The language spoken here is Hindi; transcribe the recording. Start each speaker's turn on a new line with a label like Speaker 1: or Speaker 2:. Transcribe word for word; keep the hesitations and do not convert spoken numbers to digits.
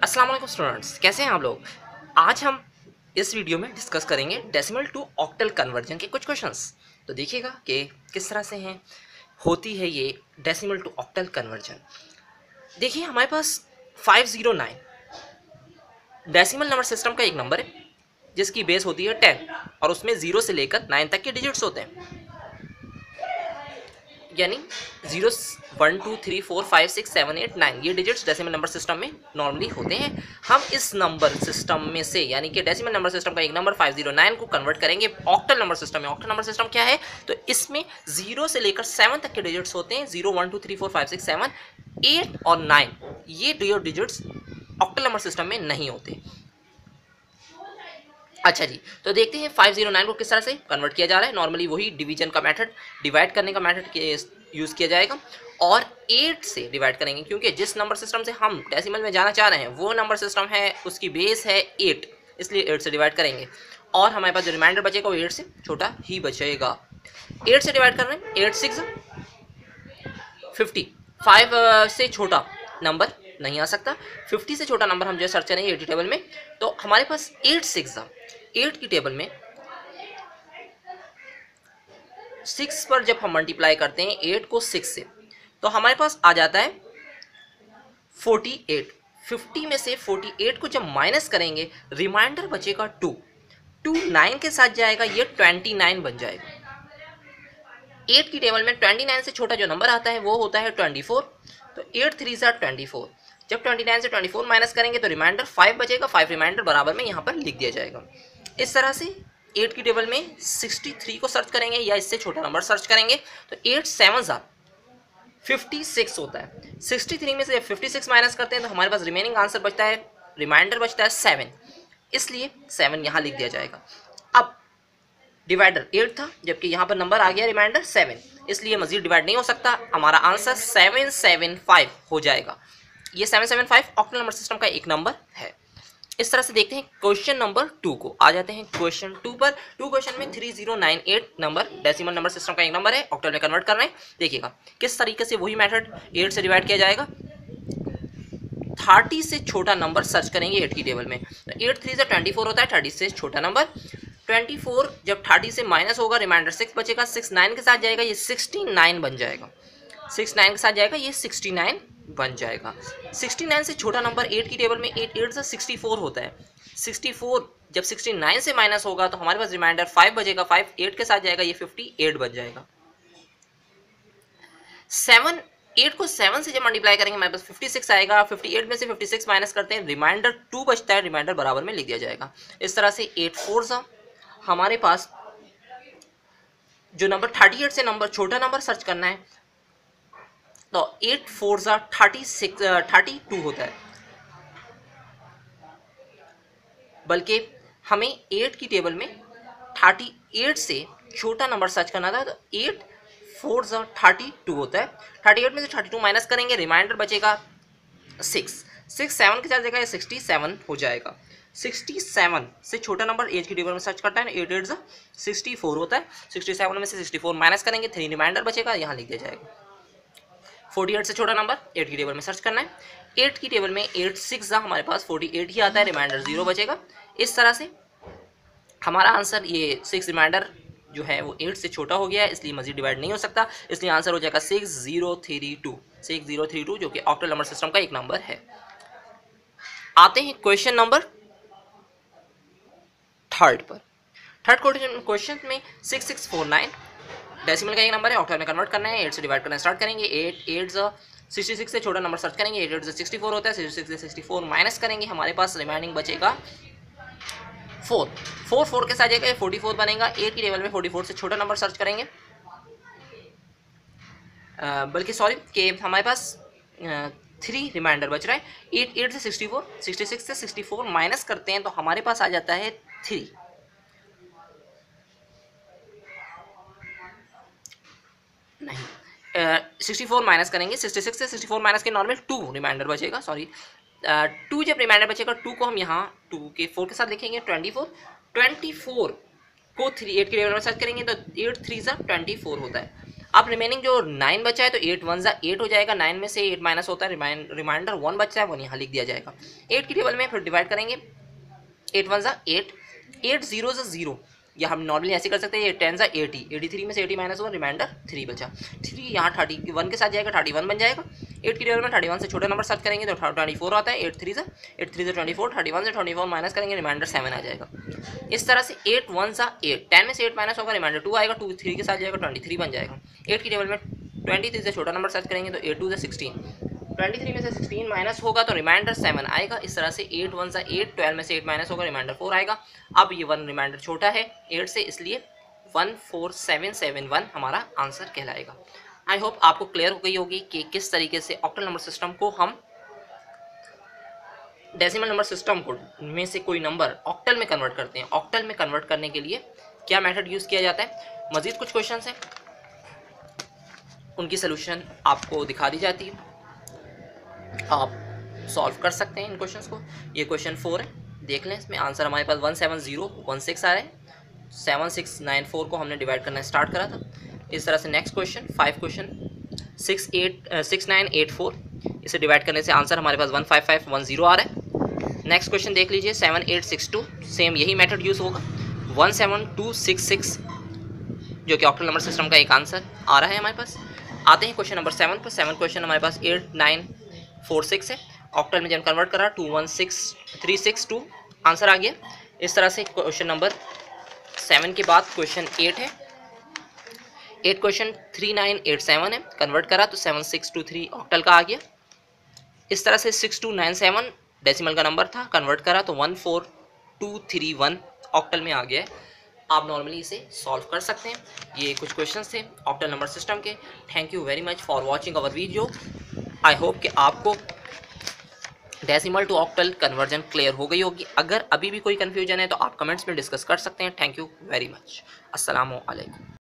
Speaker 1: अस्सलाम वालेकुम स्टूडेंट्स, कैसे हैं आप लोग। आज हम इस वीडियो में डिस्कस करेंगे डेसिमल टू ऑक्टल कन्वर्जन के कुछ क्वेश्चंस। तो देखिएगा कि किस तरह से हैं होती है ये डेसिमल टू ऑक्टल कन्वर्जन। देखिए हमारे पास five zero nine decimal number system का एक नंबर है जिसकी बेस होती है टेन और उसमें ज़ीरो से लेकर नाइन तक के डिजिट्स होते हैं, यानी zero one two three four five six seven eight nine ये डिजिट्स डेसिमल नंबर सिस्टम में नॉर्मली होते हैं। हम इस नंबर सिस्टम में से यानी कि डेसिमल नंबर सिस्टम का एक नंबर फाइव ज़ीरो नाइन को कन्वर्ट करेंगे ऑक्टल नंबर सिस्टम में। ऑक्टल नंबर सिस्टम क्या है, तो इसमें जीरो से लेकर सेवन तक के डिजिट्स होते हैं। Zero one two three four five six seven eight और नाइन ये दो डिजिट्स ऑक्टल नंबर सिस्टम में नहीं होते। अच्छा जी, तो देखते हैं फाइव ज़ीरो नाइन को किस तरह से कन्वर्ट किया जा रहा है। नॉर्मली वही डिवीजन का मेथड, डिवाइड करने का मेथड यूज़ किया जाएगा और एट से डिवाइड करेंगे, क्योंकि जिस नंबर सिस्टम से हम डेसिमल में जाना चाह रहे हैं वो नंबर सिस्टम है, उसकी बेस है एट, इसलिए एट से डिवाइड करेंगे और हमारे पास जो रिमाइंडर बचेगा वो एट से छोटा ही बचेगा। एट से डिवाइड कर रहे हैं, एट सिक्स फिफ्टी, फाइव से छोटा नंबर नहीं आ सकता। फिफ्टी से छोटा नंबर हम जो सर्च करेंगे एटी टेबल में, तो हमारे पास एट सिक्स एट की टेबल में सिक्स पर जब हम मल्टीप्लाई करते हैं एट को सिक्स से, तो हमारे पास आ जाता है फोर्टी एट। फिफ्टी में से फोर्टी एट को जब माइनस करेंगे रिमाइंडर बचेगा टू, टू नाइन के साथ जाएगा, ये ट्वेंटी नाइन बन जाएगा। एट की टेबल में ट्वेंटी नाइन से छोटा जो नंबर आता है वो होता है ट्वेंटी फोर, तो एट थ्री ज़ा ट्वेंटी फोर। जब ट्वेंटी नाइन से ट्वेंटी फोर माइनस करेंगे तो रिमाइंडर फाइव बचेगा, फाइव रिमाइंडर बराबर में यहाँ पर लिख दिया जाएगा। इस तरह से एट की टेबल में सिक्सटी थ्री को सर्च करेंगे या इससे छोटा नंबर सर्च करेंगे तो एट सेवन ज़ा फिफ्टी सिक्स होता है। सिक्सटी थ्री में से जब फिफ्टी सिक्स माइनस करते हैं तो हमारे पास रिमेनिंग आंसर बचता है, रिमाइंडर बचता है सेवन, इसलिए सेवन यहाँ लिख दिया जाएगा। अब डिवाइडर एट था जबकि यहाँ पर नंबर आ गया रिमाइंडर सेवन, इसलिए मजीद डिवाइड नहीं हो सकता, हमारा आंसर सेवन सेवन फाइव हो जाएगा। ये seven seven five octal number system का एक नंबर है। इस तरह से देखते हैं क्वेश्चन नंबर टू को। आ जाते हैं क्वेश्चन टू पर। टू क्वेश्चन में three zero nine eight number decimal number system का एक नंबर है, ऑक्टल में कन्वर्ट कर रहे हैं। देखिएगा किस तरीके से वही मेथड एट से डिवाइड किया जाएगा। थर्टी से छोटा नंबर सर्च करेंगे एट की टेबल में, तो एट थ्री से ट्वेंटी फोर होता है, थर्टी से छोटा नंबर। ट्वेंटी फोर जब थर्टी से माइनस होगा रिमाइंडर सिक्स बचेगा, सिक्स नाइन के साथ जाएगा, ये सिक्सटी नाइन बन जाएगा। सिक्स नाइन के साथ जाएगा, ये सिक्सटी नाइन बन जाएगा। सिक्सटी नाइन से छोटा नंबर एट की टेबल में एट एट से सिक्सटी फोर होता है। सिक्सटी फोर जब सिक्सटी नाइन से माइनस होगा तो हमारे पास रिमाइंडर फाइव बचेगा, फाइव एट के साथ जाएगा, ये फिफ्टी एट बन जाएगा। सेवन एट को सेवन से जब मल्टीप्लाई करेंगे हमारे पास फिफ्टी सिक्स आएगा, फिफ्टी एट में से फिफ्टी सिक्स माइनस करते हैं, रिमाइंडर टू बचता है, रिमाइंडर बराबर में लिख दिया जाएगा। इस तरह से एट फोर सा हमारे पास जो नंबर थर्टी एट से नंबर छोटा नंबर सर्च करना है, तो एट फोर ज़ा थर्टी सिक्स थर्टी टू होता है, बल्कि हमें एट की टेबल में थर्टी एट से छोटा नंबर सर्च करना था, तो एट फोर ज़ा थर्टी टू होता है। थर्टी एट में से थर्टी टू माइनस करेंगे, रिमाइंडर बचेगा सिक्स, सिक्स सेवन के साथ जगह सिक्सटी सेवन हो जाएगा। सिक्सटी सेवन से छोटा नंबर एज की टेबल में सर्च करता है, एट एट ज़ा सिक्सटी फोर होता है। सिक्सटी सेवन में से सिक्सटी फोर माइनस करेंगे, थ्री रिमाइंडर बचेगा, यहाँ लिख दिया जाएगा। फोर्टी एट से छोटा नंबर एट की टेबल में सर्च करना है, एट की टेबल में एट सिक्स हमारे पास फोर्टी एट ही आता है, रिमाइंडर जीरो बचेगा। इस तरह से हमारा आंसर ये सिक्स रिमाइंडर जो है वो एट से छोटा हो गया है, इसलिए मजीद डिवाइड नहीं हो सकता, इसलिए आंसर हो जाएगा six zero three two, six zero three two जो कि ऑक्टल नंबर सिस्टम का एक नंबर है। आते हैं क्वेश्चन नंबर थर्ड पर। थर्ड क्वेश्चन में six six four nine decimal का एक नंबर है, ऑक्टल में कन्वर्ट करना है, एट से डिवाइड करना स्टार्ट करेंगे। एट एट सिक्सटी सिक्स से छोटा नंबर सर्च करेंगे, एट एट सिक्सटी फोर होता है, सिक्सटी सिक्स से सिक्सटी फोर माइनस करेंगे, हमारे पास रिमाइनिंग बचेगा फोर, फोर फोर के साथ जाएगा फोर्टी फोर बनेगा। एट की टेबल में फोर्टी फोर से छोटा नंबर सर्च करेंगे, बल्कि सॉरी कि हमारे पास थ्री रिमाइंडर बच रहा है। एट एट से सिक्सटी फोर, सिक्सटी सिक्स से सिक्सटी फोर माइनस करते हैं तो हमारे पास आ जाता है थ्री, नहीं सिक्सटी फोर माइनस करेंगे, सिक्सटी सिक्स से सिक्सटी फोर माइनस के नॉर्मल टू रिमाइंडर बचेगा, सॉरी टू जब रिमाइंडर बचेगा टू को हम यहाँ टू के फोर के साथ लिखेंगे, ट्वेंटी फोर ट्वेंटी फोर को थ्री एट के टेबल में सर्च करेंगे तो एट थ्री ज़ा ट्वेंटी फोर होता है। अब रिमेनिंग जो नाइन बचा है तो एट वन ज़ा एट हो जाएगा, नाइन में से एट माइनस होता है, रिमाइंडर वन बचा है, वन यहाँ लिख दिया जाएगा। एट की टेबल में फिर डिवाइड करेंगे, एट वन ज़ा एट, एट जीरो ज़ा जीरो, या हम नॉर्मली ऐसे कर सकते हैं, टेन ज़ा एटी, एटी थ्री में से एटी माइनस हुआ, रिमाइंडर थ्री बचा, थ्री यहाँ थर्टी वन के साथ जाएगा, थर्टी वन बन जाएगा। एट की टेबल में थर्टी वन से छोटा नंबर सर्च करेंगे तो ट्वेंटी फोर आता है, एट थ्री ज़ा एट थ्री ज़ा ट्वेंटी फोर, थर्टी वन से ट्वेंटी फोर माइनस करेंगे, रिमाइंडर सेवन आ जाएगा। इस तरह से एट वन ज़ा एट, टेन में से एट माइनस होगा, रिमाइंडर टू आएगा, टू थ्री के साथ जाएगा, ट्वेंटी थ्री बन जाएगा। एट की टेबल में ट्वेंटी थ्री से छोटा नंबर सर्च करेंगे तो एट टू ज़ा सिक्सटीन, ट्वेंटी थ्री में से सिक्सटीन माइनस होगा तो रिमाइंडर सेवन आएगा। इस तरह से एट वन ज़ा एट, ट्वेल्व में से एट माइनस होगा, रिमाइंडर फोर आएगा। अब ये वन रिमाइंडर छोटा है एट से, इसलिए one four seven seven one हमारा आंसर कहलाएगा। आई होप आपको क्लियर हो गई होगी कि किस तरीके से ऑक्टल नंबर सिस्टम को हम डेसिमल नंबर सिस्टम को में से कोई नंबर ऑक्टल में कन्वर्ट करते हैं। ऑक्टल में कन्वर्ट करने के लिए क्या मेथड यूज़ किया जाता है। मज़ीद कुछ क्वेश्चंस हैं, उनकी सोल्यूशन आपको दिखा दी जाती है, आप सॉल्व कर सकते हैं इन क्वेश्चंस को। ये क्वेश्चन फोर है, देख लें, इसमें आंसर हमारे पास one seven zero one six आ रहा है। सेवन सिक्स नाइन फोर को हमने डिवाइड करना स्टार्ट करा था। इस तरह से next question five question six eight six nine eight four, इसे डिवाइड करने से आंसर हमारे पास one five five one zero आ रहा है। नेक्स्ट क्वेश्चन देख लीजिए seven eight six two, same यही मेथड यूज़ होगा। One seven two six six जो कि ऑक्टल नंबर सिस्टम का एक आंसर आ रहा है हमारे पास। आते हैं क्वेश्चन नंबर सेवन पर। सेवन क्वेश्चन हमारे पास एट नाइन फोर सिक्स है, ऑक्टल में जब कन्वर्ट करा two one six three six two, answer आ गया। इस तरह से क्वेश्चन नंबर सेवन के बाद क्वेश्चन एट है। Eight question three nine eight seven है, कन्वर्ट करा तो seven six two three octal का आ गया। इस तरह से six two nine seven decimal का नंबर था, कन्वर्ट करा तो one four two three one octal में आ गया है। आप नॉर्मली इसे सॉल्व कर सकते हैं। ये कुछ क्वेश्चंस थे ऑक्टल नंबर सिस्टम के। Thank you very much for watching our video. I hope कि आपको decimal to octal conversion clear हो गई होगी। अगर अभी भी कोई कन्फ्यूजन है तो आप कमेंट्स में डिस्कस कर सकते हैं। Thank you very much. अस्सलामु अलैकुम।